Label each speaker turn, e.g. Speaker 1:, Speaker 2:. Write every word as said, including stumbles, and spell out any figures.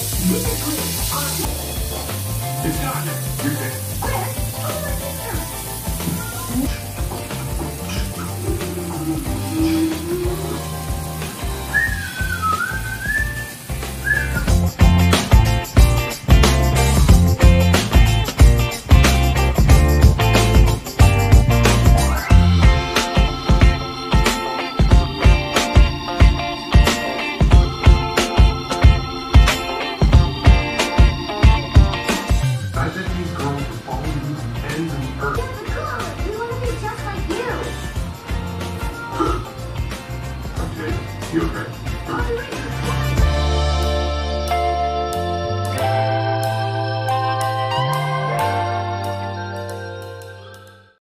Speaker 1: It's not there. You're dead. I bet these girls would follow you to the ends of the earth.
Speaker 2: Yeah, but come on, we want to be just like you.
Speaker 1: Okay, you okay?